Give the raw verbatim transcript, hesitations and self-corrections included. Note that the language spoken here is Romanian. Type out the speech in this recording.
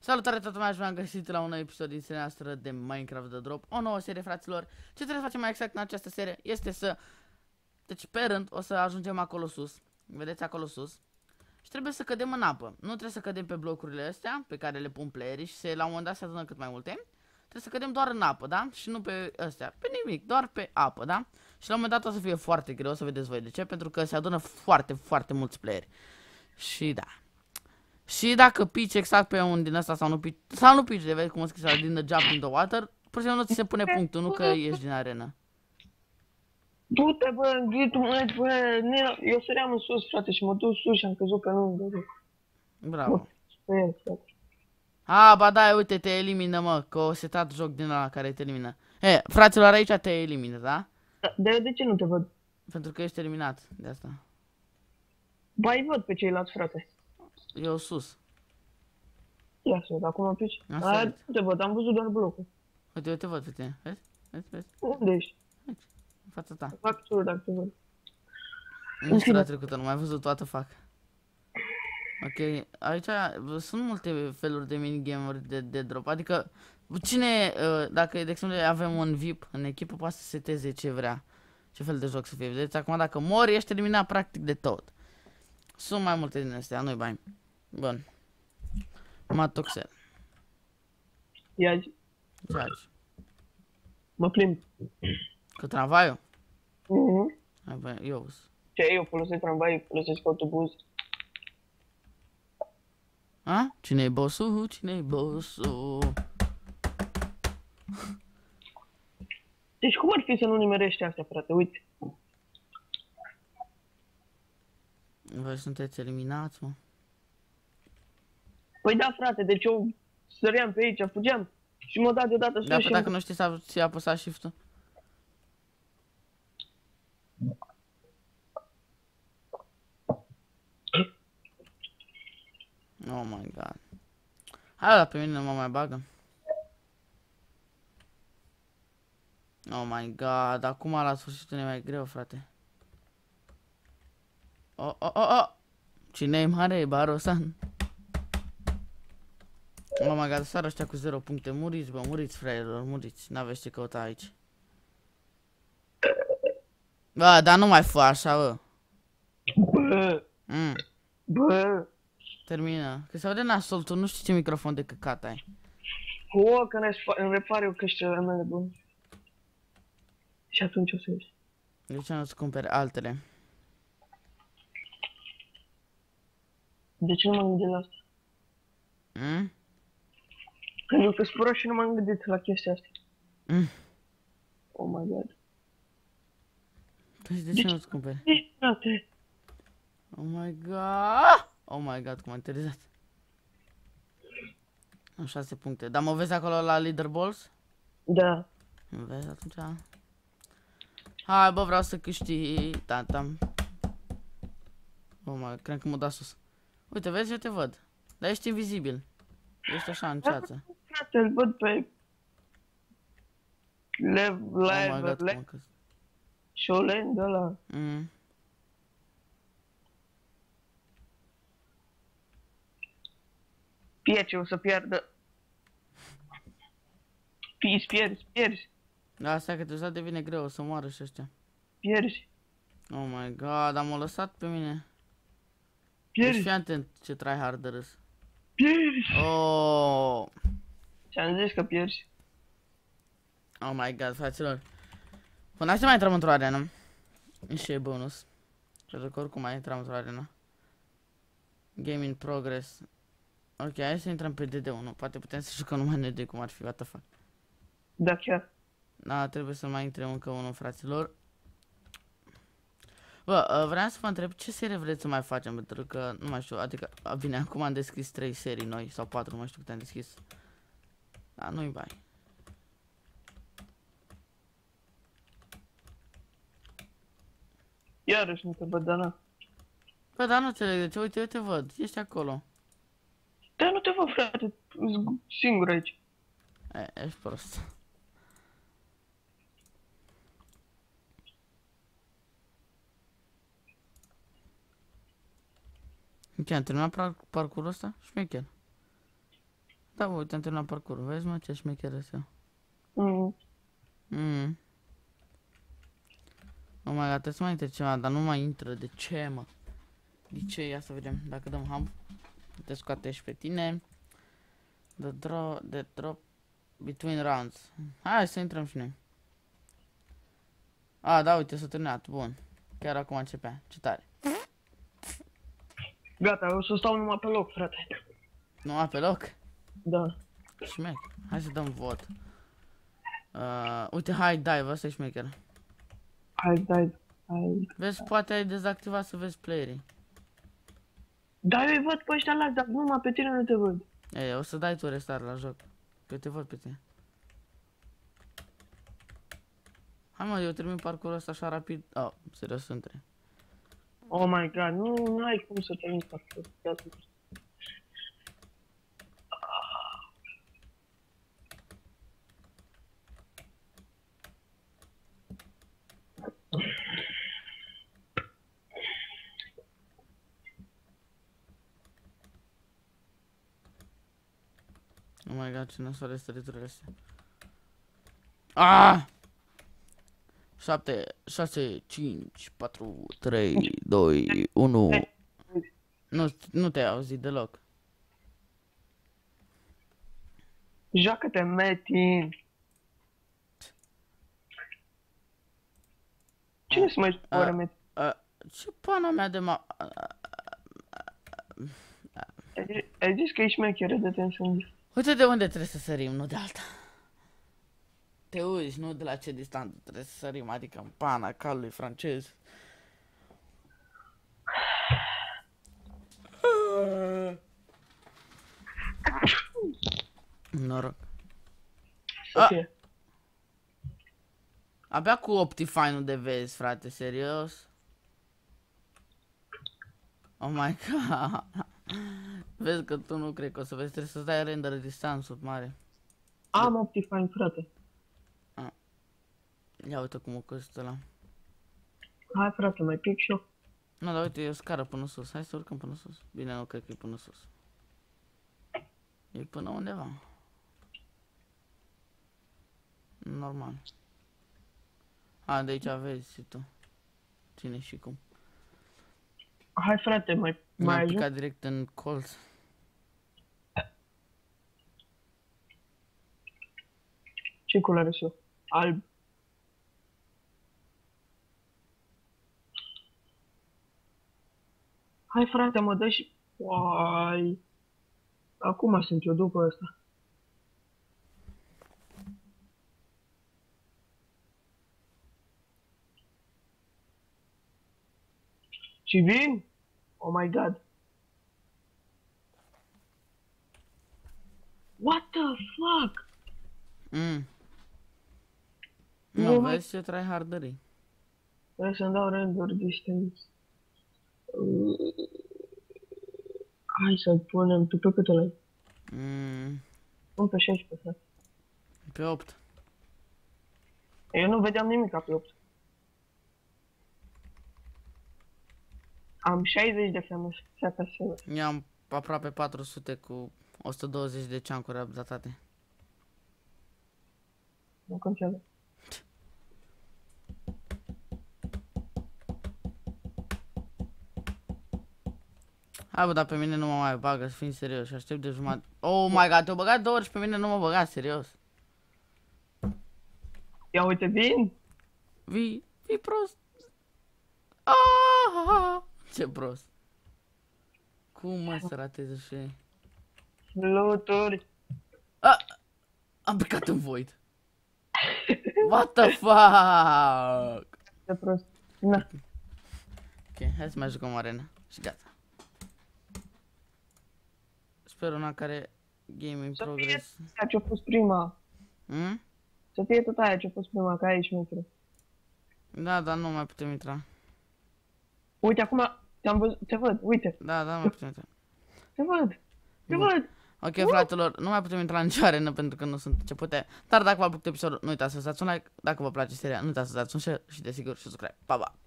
Salutare toată lumea și v-am găsit la un nou episod din seria noastră de Minecraft The Drop. O nouă serie, fraților. Ce trebuie să facem mai exact în această serie este să... Deci pe rând o să ajungem acolo sus. Vedeți acolo sus. Și trebuie să cădem în apă. Nu trebuie să cădem pe blocurile astea pe care le pun playerii și se, la un moment dat se adună cât mai multe. Trebuie să cădem doar în apă, da? Și nu pe astea. Pe nimic, doar pe apă, da? Și la un moment dat o să fie foarte greu, o să vedeți voi de ce. Pentru că se adună foarte, foarte mulți playeri. Și da. Și dacă pici exact pe un din ăsta sau nu pici, sau nu pici, de vezi cum o scris din the jump in the water, pur și simplu nu ți se pune punctul, nu că ieși din arenă. Du-te, bă, ghitul, mă, bă, Nina, eu săream în sus, frate, și mă duc sus și am căzut că nu îmi Bravo. pe el, frate. A, ba da, uite, te elimină, mă, că o setat joc din ăla care te elimină. E, fraților, aici te elimină, da? De, de ce nu te văd? Pentru că ești eliminat, de asta. Ba, îi văd pe ceilalți, frate. Eu sus. Ia să văd, acum pici. Am A, sărit. nu te văd, am văzut doar blocul. Uite, eu te văd pe tine, vezi? Vezi, vezi? Unde ești? Aici, în fața ta. Fac tur dacă te văd. Nu știu la trecută, nu mai văzut toată fac. Ok, aici sunt multe feluri de minigame-uri de, de drop, adică cine, dacă de exemplu avem un V I P în echipă, poate să seteze ce vrea, ce fel de joc să fie. Vedeți, acum dacă mori, ești eliminat practic de tot. Sunt mai multe din astea, nu-i bani. Bun. Matoxel. Ia zi, George. mă plimb. Cu tramvaiul? Mhm. Hai bă, eu. Ce, eu folosesc tramvai, folosesc autobuz. A? Cine-i bossul? Cine-i bossul? Deci cum ar fi să nu nimerești astea, frate, uite. Voi sunteți eliminați, mă. Păi da, frate, deci eu săream pe aici, fugeam și mă dat deodată sus Dar și... pe dacă nu știi să ți apăsa shift-ul? Oh my god. Hai la pe mine nu mă mai bagă. Oh my god, acum la sfârșitul e mai greu, frate. Oh, oh, oh, oh! Cine-i mare, Barosan? Oh my god, sară ăștia cu zero puncte. Muriți, bă, muriți, fraierilor, muriți. N-aveți ce căuta aici. Bă, dar nu mai fă așa, bă. Bă, Mm. bă, Termină. Că se aude nasol, tu nu știi ce microfon de căcat ai. o, că îmi repar eu căștile mele bune. Și atunci o să ieși. De ce nu-ți cumperi altele? De ce nu m-am gândit la asta? Mm? Pentru că spără și nu m-am gândit la chestia asta. Mm. Oh my god. Păi de ce nu-ți cumperi? Ei, frate. Oh my god! Oh my god, cum am terizat. Am șase puncte. Dar mă vezi acolo la leaderballs? Da. Mă vezi atunci? Hai bă, vreau să câștig. Tam-tam. Oh my, cred că m-a dat sus. Uite, vezi, eu te văd. Dar ești invizibil. Ești așa în ceață. Frate, îl văd pe... Lev, Oh my lev, god, cum lev. am căzut. Șolen de ăla. Mm. Piece, o să pierdă. Pierzi, pierzi, pierzi. Da, asta că deja devine greu, o să moară și ăștia. Pierzi, Oh my god, am lăsat pe mine. Deci pierzi, fii atent ce tryharder râs. pierzi. Oh. Ți-am zis că pierzi. Oh my god, fraților. Până hai să mai intrăm într-o arenă. Și e bonus. Pentru că oricum mai intrăm într-o arenă. Game in progress. Ok, hai să intrăm pe D D unu. Poate putem să jucăm numai N D cum ar fi, what the fuck. Da, chiar. Da, trebuie să mai intrăm încă unul, fraților. Bă, uh, vreau să vă întreb ce serie vreți să mai facem, pentru că nu mai știu, adică, bine, acum am deschis trei serii noi, sau patru, nu mai știu câte am deschis. Da, nu-i bai. Iarăși nu te văd, dar na. Bă, dar nu înțeleg de ce, uite, eu te văd, ești acolo. Dar nu te văd, frate, sunt singur aici. E, ești prost. Ok, am terminat par parcursul ăsta? Șmecher. Da, uite, am terminat parcurul. Vezi, mă, ce șmecher ăsta. Mm. Mm. Oh my god, trebuie să mai intre ceva, dar nu mai intră. De ce, mă? De ce? Ia să vedem. Dacă dăm ham, te scoate și pe tine. The draw, the drop between rounds. Hai să intrăm și noi. A, da, uite, s-a terminat. Bun. Chiar acum începea. Ce tare. Gata, eu o să stau numai pe loc, frate. Nu pe loc? Da. Șmec. Hai să dăm vot. Uh, uite, hai, dive, ăsta e șmecher. Hai, dai, hai. Vezi, poate ai dezactivat să vezi playerii. Da, eu îi văd pe ăștia lași, dar numai pe tine nu te văd. Ei, o să dai tu restart la joc. Că eu te văd pe tine. Hai mă, eu termin parcurul ăsta așa rapid. Oh, serios, între. Oh my god, nu, nu ai cum să te miști parcur. Oh my god, ce nasoare stăriturile astea. Ah! șapte, șase, cinci, patru, trei, doi, unu. Nu, nu te-ai auzit deloc. Joacă-te, Metin. Cine să mai joacă oare, Metin? Ce pana mea de ma... Ai zis că ești șmecheră de te însângi. Uite de unde trebuie să sărim, nu de alta. Te uiți, nu de la ce distanță trebuie să sărim, adică în pana calului francez. Noroc. Să fie. Abia cu Optifine-ul de vezi, frate, serios? Oh my god. Vezi că tu nu cred că o să vezi, trebuie să-ți dai render distanță mare. Am Optifine, frate. Ia uite cum o costă ăla. Hai, frate, mai pic și eu. Nu, dar uite, e o scară până sus. Hai să urcăm până sus. Bine, nu cred că e până sus. E până undeva. Normal. A, de aici vezi și tu. Cine și cum. Hai, frate, mai, mai Mi-am ajung. picat direct în colț. Ce culoare sunt eu? Alb. Hai, frate, mă dă și... Uai. Acum sunt eu după ăsta. Și vin? Oh my god. What the fuck? Mm. Nu Nu, mai- vezi ce tryhardării. Trebuie să-mi dau render distance. Uh, Hai să punem, tu pe cât ăla-i? Mm. Un pe șaisprezece, frate. Pe opt. Eu nu vedeam nimic pe opt. Am șaizeci de F P S. Eu am aproape patru sute cu o sută douăzeci de ceancuri updatate. Nu contează. Hai bă, dar pe mine nu mă mai bagă, să fim serios, aștept de jumătate. Oh my god, te-au băgat două ori și pe mine nu mă băga, serios. Ia uite, vin! Vii, vii prost. Ah, ce prost. Cum mă să ratez așa? Fluturi! Ah, am picat în void. What the fuck? Ce prost. Na. Ok, hai să mai jucăm arena și gata. Sper una care game in Să fie progress. aia ce-a pus prima. Hmm? Să fie tot aia ce-a pus prima, că aici metru. Da, dar nu mai putem intra. Uite, acum te-am văzut, te văd, uite, Da, da, nu mai putem intra. te văd, te Bun. văd. Ok, fratelor, nu mai putem intra în nicio arenă pentru că nu sunt începute. Dar dacă v-a plăcut episodul, nu uitați să dați un like. Dacă vă place seria, nu uitați să dați un share și desigur și subscribe. Pa, pa!